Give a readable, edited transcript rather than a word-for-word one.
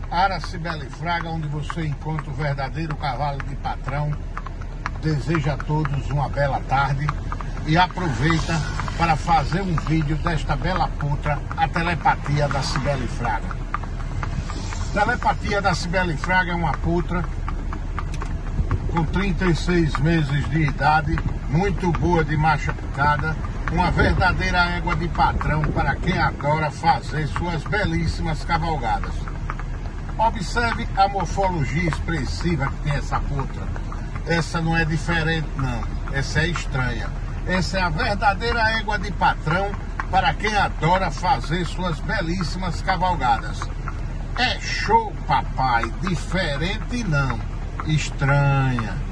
Aracibeli Fraga, onde você encontra o verdadeiro cavalo de patrão. Desejo a todos uma bela tarde e aproveita para fazer um vídeo desta bela putra, a telepatia da Cibele Fraga. Telepatia da Cibele Fraga é uma putra com 36 meses de idade, muito boa de machucada, uma verdadeira égua de patrão para quem adora fazer suas belíssimas cavalgadas. Observe a morfologia expressiva que tem essa putra. Essa não é diferente não, essa é estranha. Essa é a verdadeira égua de patrão para quem adora fazer suas belíssimas cavalgadas. É show, papai, diferente não, estranha.